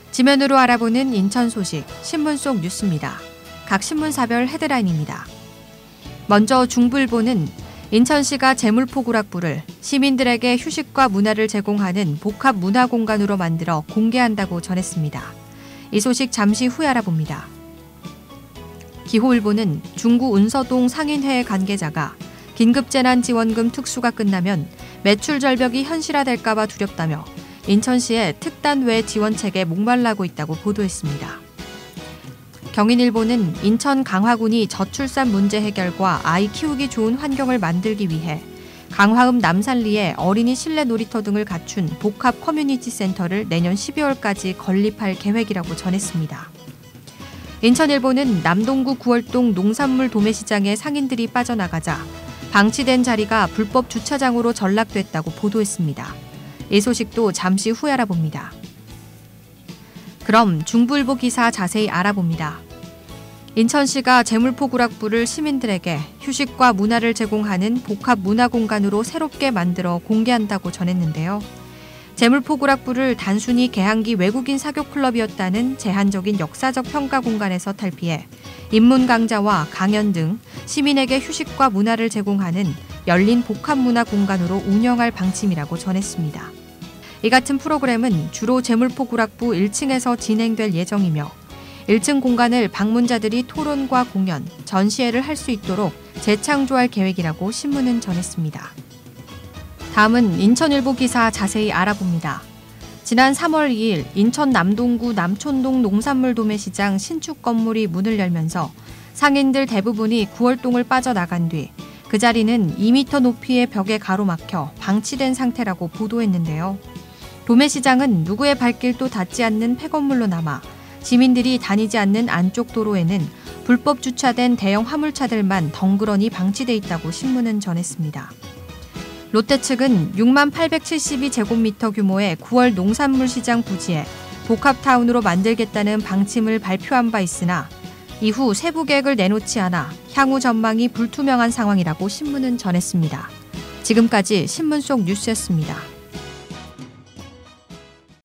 지면으로 알아보는 인천 소식, 신문 속 뉴스입니다. 각 신문사별 헤드라인입니다. 먼저 중부일보는 인천시가 재물포구락부를 시민들에게 휴식과 문화를 제공하는 복합 문화공간으로 만들어 공개한다고 전했습니다. 이 소식 잠시 후에 알아봅니다. 기호일보는 중구 운서동 상인회 관계자가 긴급재난지원금 특수가 끝나면 매출 절벽이 현실화될까 봐 두렵다며 인천시의 특단 외 지원책에 목말라고 있다고 보도했습니다. 경인일보는 인천 강화군이 저출산 문제 해결과 아이 키우기 좋은 환경을 만들기 위해 강화읍 남산리에 어린이 실내 놀이터 등을 갖춘 복합 커뮤니티 센터를 내년 12월까지 건립할 계획이라고 전했습니다. 인천일보는 남동구 구월동 농산물 도매시장에 상인들이 빠져나가자 방치된 자리가 불법 주차장으로 전락됐다고 보도했습니다. 이 소식도 잠시 후에 알아봅니다. 그럼 중부일보 기사 자세히 알아봅니다. 인천시가 재물포구락부를 시민들에게 휴식과 문화를 제공하는 복합 문화공간으로 새롭게 만들어 공개한다고 전했는데요. 재물포구락부를 단순히 개항기 외국인 사교클럽이었다는 제한적인 역사적 평가 공간에서 탈피해 인문 강좌와 강연 등 시민에게 휴식과 문화를 제공하는 열린 복합문화 공간으로 운영할 방침이라고 전했습니다. 이 같은 프로그램은 주로 재물포구락부 1층에서 진행될 예정이며 1층 공간을 방문자들이 토론과 공연, 전시회를 할 수 있도록 재창조할 계획이라고 신문은 전했습니다. 다음은 인천일보 기사 자세히 알아봅니다. 지난 3월 2일 인천 남동구 남촌동 농산물 도매시장 신축 건물이 문을 열면서 상인들 대부분이 구월동을 빠져나간 뒤 그 자리는 2m 높이의 벽에 가로막혀 방치된 상태라고 보도했는데요. 도매시장은 누구의 발길도 닿지 않는 폐건물로 남아 시민들이 다니지 않는 안쪽 도로에는 불법 주차된 대형 화물차들만 덩그러니 방치돼 있다고 신문은 전했습니다. 롯데 측은 6만 872제곱미터 규모의 9월 농산물 시장 부지에 복합타운으로 만들겠다는 방침을 발표한 바 있으나 이후 세부 계획을 내놓지 않아 향후 전망이 불투명한 상황이라고 신문은 전했습니다. 지금까지 신문 속 뉴스였습니다.